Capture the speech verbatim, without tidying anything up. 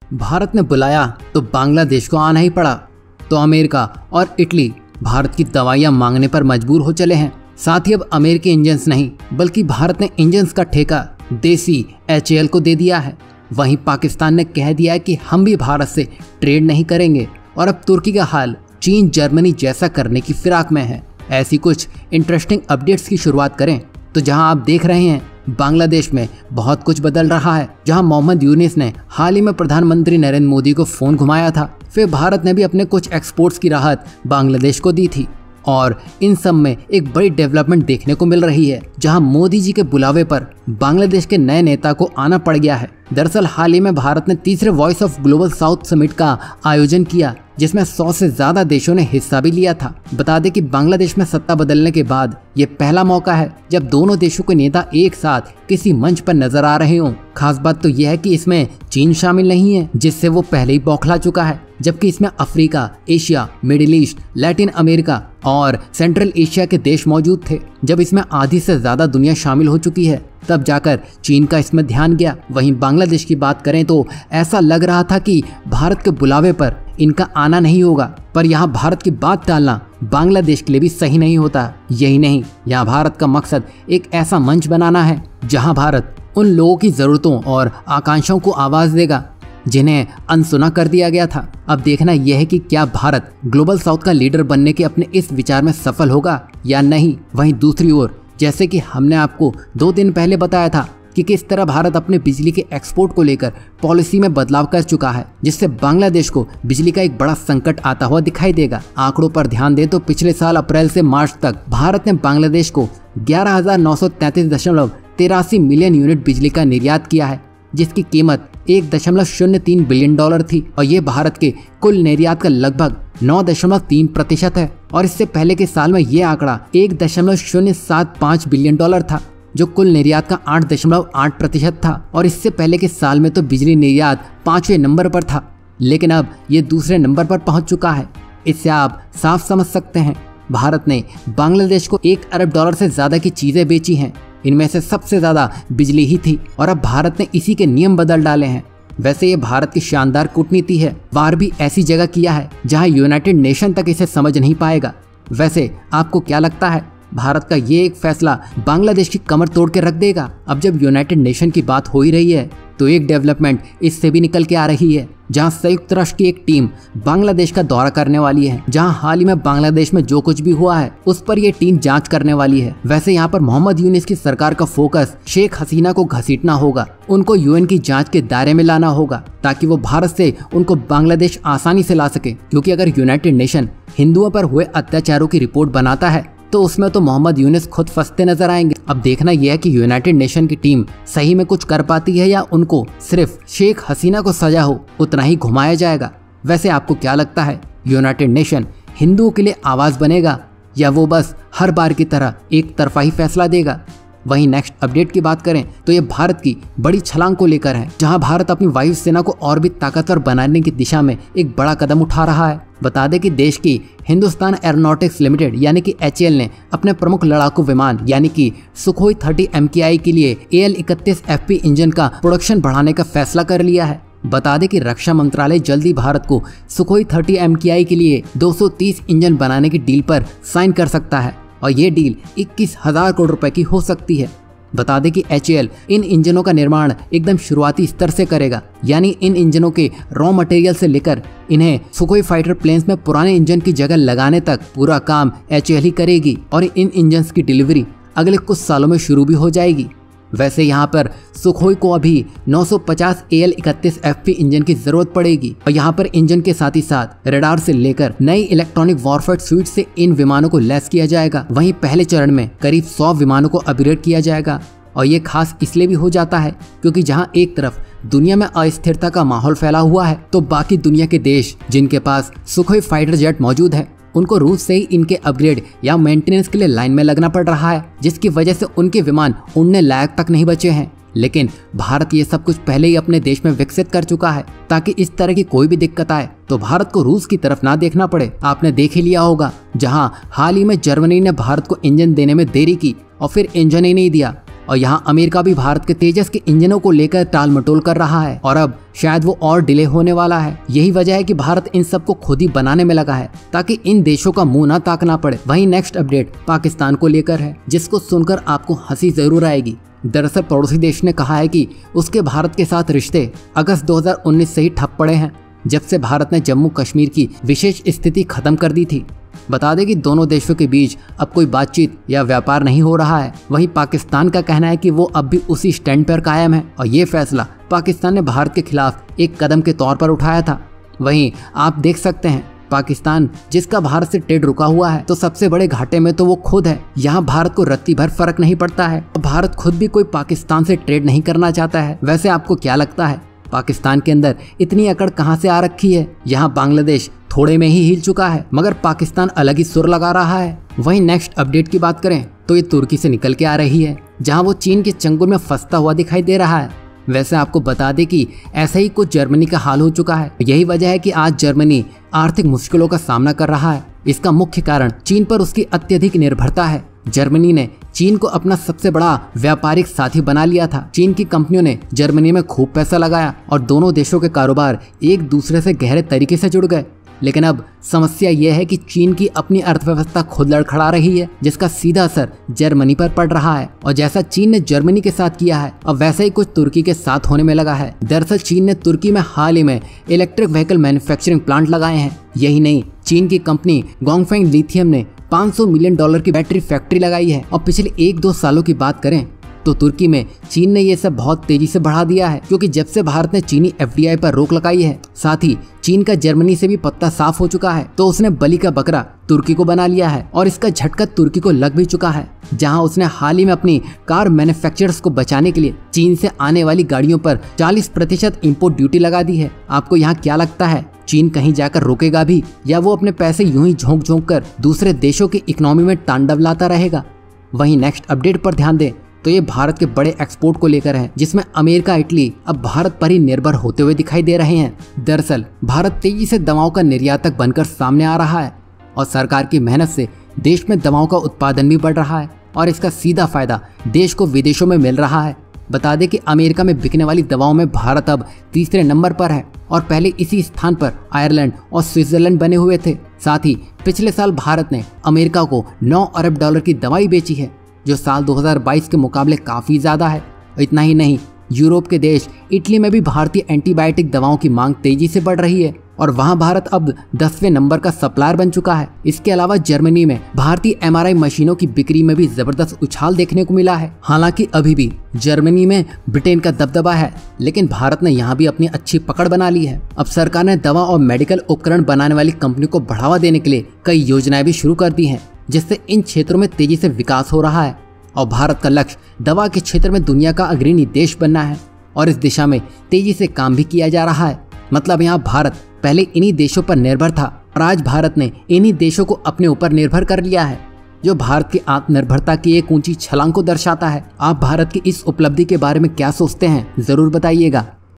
भारत ने बुलाया तो बांग्लादेश को आना ही पड़ा। तो अमेरिका और इटली भारत की दवाइयां मांगने पर मजबूर हो चले हैं। साथ ही अब अमेरिकी इंजन्स नहीं बल्कि भारत ने इंजन्स का ठेका देसी एच ए एल को दे दिया है। वहीं पाकिस्तान ने कह दिया है कि हम भी भारत से ट्रेड नहीं करेंगे और अब तुर्की का हाल चीन जर्मनी जैसा करने की फिराक में है। ऐसी कुछ इंटरेस्टिंग अपडेट्स की शुरुआत करें तो जहां आप देख रहे हैं बांग्लादेश में बहुत कुछ बदल रहा है। जहां मोहम्मद यूनिस ने हाल ही में प्रधानमंत्री नरेंद्र मोदी को फोन घुमाया था, फिर भारत ने भी अपने कुछ एक्सपोर्ट्स की राहत बांग्लादेश को दी थी और इन सब में एक बड़ी डेवलपमेंट देखने को मिल रही है जहां मोदी जी के बुलावे पर बांग्लादेश के नए नेता को आना पड़ गया है। दरअसल हाल ही में भारत ने तीसरे voice of global south summit का आयोजन किया जिसमें सौ से ज्यादा देशों ने हिस्सा भी लिया था। बता दें कि बांग्लादेश में सत्ता बदलने के बाद ये पहला मौका है जब दोनों देशों के नेता एक साथ किसी मंच पर नजर आ रहे हों। खास बात तो यह है कि इसमें चीन शामिल नहीं है जिससे वो पहले ही बौखला चुका है, जबकि इसमें Africa, Asia, middle east, Latin America और सेंट्रल एशिया के देश मौजूद थे। जब इसमें आधी से ज्यादा दुनिया शामिल हो चुकी है तब जाकर चीन का इसमें ध्यान गया। वहीं बांग्लादेश की बात करें तो ऐसा लग रहा था कि भारत के बुलावे पर इनका आना नहीं होगा, पर यहाँ भारत की बात टालना बांग्लादेश के लिए भी सही नहीं होता। यही नहीं, यहाँ भारत का मकसद एक ऐसा मंच बनाना है जहाँ भारत उन लोगों की जरूरतों और आकांक्षाओं को आवाज देगा जिन्हें अनसुना कर दिया गया था। अब देखना यह है कि क्या भारत ग्लोबल साउथ का लीडर बनने के अपने इस विचार में सफल होगा या नहीं। वहीं दूसरी ओर जैसे कि हमने आपको दो दिन पहले बताया था कि किस तरह भारत अपने बिजली के एक्सपोर्ट को लेकर पॉलिसी में बदलाव कर चुका है जिससे बांग्लादेश को बिजली का एक बड़ा संकट आता हुआ दिखाई देगा। आंकड़ों पर ध्यान दें तो पिछले साल अप्रैल से मार्च तक भारत ने बांग्लादेश को ग्यारह हजार नौ सौ तैंतीस दशमलव तिरासी मिलियन यूनिट बिजली का निर्यात किया है जिसकी कीमत एक दशमलव शून्य तीन बिलियन डॉलर थी और ये भारत के कुल निर्यात का लगभग नौ दशमलव तीन प्रतिशत है। और इससे पहले के साल में ये आंकड़ा एक दशमलव शून्य सात पाँच बिलियन डॉलर था जो कुल निर्यात का आठ दशमलव आठ प्रतिशत था। और इससे पहले के साल में तो बिजली निर्यात पांचवें नंबर पर था, लेकिन अब ये दूसरे नंबर पर पहुंच चुका है। इससे आप साफ समझ सकते हैं भारत ने बांग्लादेश को एक अरब डॉलर से ज्यादा की चीजें बेची हैं, इनमें से सबसे ज्यादा बिजली ही थी और अब भारत ने इसी के नियम बदल डाले हैं। वैसे ये भारत की शानदार कूटनीति है, वार भी ऐसी जगह किया है जहां यूनाइटेड नेशन तक इसे समझ नहीं पाएगा। वैसे आपको क्या लगता है, भारत का ये एक फैसला बांग्लादेश की कमर तोड़ के रख देगा? अब जब यूनाइटेड नेशन की बात हो ही रही है तो एक डेवलपमेंट इससे भी निकल के आ रही है जहां संयुक्त राष्ट्र की एक टीम बांग्लादेश का दौरा करने वाली है, जहां हाल ही में बांग्लादेश में जो कुछ भी हुआ है उस पर यह टीम जांच करने वाली है। वैसे यहाँ पर मोहम्मद यूनिस की सरकार का फोकस शेख हसीना को घसीटना होगा, उनको यूएन की जांच के दायरे में लाना होगा ताकि वो भारत से उनको बांग्लादेश आसानी से ला सके। क्योंकि अगर यूनाइटेड नेशन हिंदुओं पर हुए अत्याचारों की रिपोर्ट बनाता है तो उसमें तो मोहम्मद यूनिस खुद फंसते नजर आएंगे। अब देखना यह है कि यूनाइटेड नेशन की टीम सही में कुछ कर पाती है या उनको सिर्फ शेख हसीना को सजा हो उतना ही घुमाया जाएगा। वैसे आपको क्या लगता है, यूनाइटेड नेशन हिंदुओं के लिए आवाज बनेगा या वो बस हर बार की तरह एक तरफा ही फैसला देगा? वहीं नेक्स्ट अपडेट की बात करें तो ये भारत की बड़ी छलांग को लेकर है, जहां भारत अपनी वायुसेना को और भी ताकतवर बनाने की दिशा में एक बड़ा कदम उठा रहा है। बता दें कि देश की हिंदुस्तान एरोनॉटिक्स लिमिटेड यानी कि एच ए एल ने अपने प्रमुख लड़ाकू विमान यानी कि सुखोई थर्टी एम के आई के लिए ए एल इकतीस एफ पी इंजन का प्रोडक्शन बढ़ाने का फैसला कर लिया है। बता दें कि रक्षा मंत्रालय जल्दी भारत को सुखोई थर्टी एम के आई के लिए दो सौ तीस इंजन बनाने की डील पर साइन कर सकता है और ये डील इक्कीस हजार करोड़ रुपए की हो सकती है। बता दें कि एच ए एल इन इंजनों का निर्माण एकदम शुरुआती स्तर से करेगा, यानी इन इंजनों के रॉ मटेरियल से लेकर इन्हें सुखोई फाइटर प्लेन्स में पुराने इंजन की जगह लगाने तक पूरा काम एच ए एल ही करेगी और इन इंजन्स की डिलीवरी अगले कुछ सालों में शुरू भी हो जाएगी। वैसे यहाँ पर सुखोई को अभी नौ सौ पचास ए एल इकतीस एफ पी इंजन की जरूरत पड़ेगी और यहाँ पर इंजन के साथ ही साथ रडार से लेकर नई इलेक्ट्रॉनिक वॉरफेयर स्वीट से इन विमानों को लैस किया जाएगा। वहीं पहले चरण में करीब सौ विमानों को अपग्रेड किया जाएगा और ये खास इसलिए भी हो जाता है क्योंकि जहाँ एक तरफ दुनिया में अस्थिरता का माहौल फैला हुआ है तो बाकी दुनिया के देश जिनके पास सुखोई फाइटर जेट मौजूद है उनको रूस से ही इनके अपग्रेड या मेंटेनेंस के लिए लाइन में लगना पड़ रहा है, जिसकी वजह से उनके विमान उड़ने लायक तक नहीं बचे हैं। लेकिन भारत ये सब कुछ पहले ही अपने देश में विकसित कर चुका है ताकि इस तरह की कोई भी दिक्कत आए तो भारत को रूस की तरफ ना देखना पड़े। आपने देख ही लिया होगा जहां हाल ही में जर्मनी ने भारत को इंजन देने में देरी की और फिर इंजन ही नहीं दिया और यहाँ अमेरिका भी भारत के तेजस के इंजनों को लेकर टाल मटोल कर रहा है और अब शायद वो और डिले होने वाला है। यही वजह है कि भारत इन सब को खुद ही बनाने में लगा है ताकि इन देशों का मुंह ना ताकना पड़े। वहीं नेक्स्ट अपडेट पाकिस्तान को लेकर है, जिसको सुनकर आपको हंसी जरूर आएगी। दरअसल पड़ोसी देश ने कहा है कि उसके भारत के साथ रिश्ते अगस्त दो हज़ार उन्नीस से ही ठप पड़े हैं, जब से भारत ने जम्मू कश्मीर की विशेष स्थिति खत्म कर दी थी। बता दें कि दोनों देशों के बीच अब कोई बातचीत या व्यापार नहीं हो रहा है। वहीं पाकिस्तान का कहना है कि वो अब भी उसी स्टैंड पर कायम है और ये फैसला पाकिस्तान ने भारत के खिलाफ एक कदम के तौर पर उठाया था। वहीं आप देख सकते हैं पाकिस्तान जिसका भारत से ट्रेड रुका हुआ है, तो सबसे बड़े घाटे में तो वो खुद है। यहाँ भारत को रत्ती भर फर्क नहीं पड़ता है। भारत खुद भी कोई पाकिस्तान से ट्रेड नहीं करना चाहता है। वैसे आपको क्या लगता है, पाकिस्तान के अंदर इतनी अकड़ कहां से आ रखी है? यहाँ बांग्लादेश थोड़े में ही हिल चुका है, मगर पाकिस्तान अलग ही सुर लगा रहा है। वहीं नेक्स्ट अपडेट की बात करें तो ये तुर्की से निकल के आ रही है, जहां वो चीन के चंगुल में फंसता हुआ दिखाई दे रहा है। वैसे आपको बता दें कि ऐसा ही कुछ जर्मनी का हाल हो चुका है। यही वजह है कि आज जर्मनी आर्थिक मुश्किलों का सामना कर रहा है। इसका मुख्य कारण चीन पर उसकी अत्यधिक निर्भरता है। जर्मनी ने चीन को अपना सबसे बड़ा व्यापारिक साथी बना लिया था। चीन की कंपनियों ने जर्मनी में खूब पैसा लगाया और दोनों देशों के कारोबार एक दूसरे से गहरे तरीके से जुड़ गए। लेकिन अब समस्या यह है कि चीन की अपनी अर्थव्यवस्था खुद लड़खड़ा रही है, जिसका सीधा असर जर्मनी पर पड़ रहा है। और जैसा चीन ने जर्मनी के साथ किया है, अब वैसा ही कुछ तुर्की के साथ होने में लगा है। दरअसल चीन ने तुर्की में हाल ही में इलेक्ट्रिक व्हीकल मैन्युफैक्चरिंग प्लांट लगाए हैं। यही नहीं, चीन की कंपनी डोंगफेंग लिथियम ने पाँच सौ मिलियन डॉलर की बैटरी फैक्ट्री लगाई है। और पिछले एक दो सालों की बात करें तो तुर्की में चीन ने ये सब बहुत तेजी से बढ़ा दिया है, क्योंकि जब से भारत ने चीनी एफ डी आई पर रोक लगाई है, साथ ही चीन का जर्मनी से भी पत्ता साफ हो चुका है, तो उसने बलि का बकरा तुर्की को बना लिया है। और इसका झटका तुर्की को लग भी चुका है, जहां उसने हाल ही में अपनी कार मैन्युफैक्चरर्स को बचाने के लिए चीन से आने वाली गाड़ियों पर चालीस प्रतिशत इम्पोर्ट ड्यूटी लगा दी है। आपको यहाँ क्या लगता है, चीन कहीं जाकर रुकेगा भी, या वो अपने पैसे यूं ही झोंक झोंक कर दूसरे देशों की इकोनॉमी में तांडव लाता रहेगा? वहीं नेक्स्ट अपडेट पर ध्यान दें तो ये भारत के बड़े एक्सपोर्ट को लेकर है, जिसमें अमेरिका, इटली अब भारत पर ही निर्भर होते हुए दिखाई दे रहे हैं। दरअसल भारत तेजी से दवाओं का निर्यातक बनकर सामने आ रहा है और सरकार की मेहनत से देश में दवाओं का उत्पादन भी बढ़ रहा है और इसका सीधा फायदा देश को विदेशों में मिल रहा है। बता दें कि अमेरिका में बिकने वाली दवाओं में भारत अब तीसरे नंबर पर है और पहले इसी स्थान पर आयरलैंड और स्विट्जरलैंड बने हुए थे। साथ ही पिछले साल भारत ने अमेरिका को नौ अरब डॉलर की दवाई बेची है, जो साल दो हज़ार बाईस के मुकाबले काफी ज्यादा है। इतना ही नहीं, यूरोप के देश इटली में भी भारतीय एंटीबायोटिक दवाओं की मांग तेजी से बढ़ रही है और वहां भारत अब दसवें नंबर का सप्लायर बन चुका है। इसके अलावा जर्मनी में भारतीय एम आर आई मशीनों की बिक्री में भी जबरदस्त उछाल देखने को मिला है। हालांकि अभी भी जर्मनी में ब्रिटेन का दबदबा है, लेकिन भारत ने यहाँ भी अपनी अच्छी पकड़ बना ली है। अब सरकार ने दवा और मेडिकल उपकरण बनाने वाली कंपनी को बढ़ावा देने के लिए कई योजनाएं भी शुरू कर दी हैं, जिससे इन क्षेत्रों में तेजी से विकास हो रहा है और भारत का लक्ष्य दवा के क्षेत्र में दुनिया का अग्रणी देश बनना है और इस दिशा में तेजी से काम भी किया जा रहा है। मतलब यहाँ भारत पहले इन्हीं देशों पर निर्भर था और आज भारत ने इन्हीं देशों को अपने ऊपर निर्भर कर लिया है, जो भारत की आत्मनिर्भरता की एक ऊंची छलांग को दर्शाता है। आप भारत की इस उपलब्धि के बारे में क्या सोचते हैं, जरूर बताइएगा।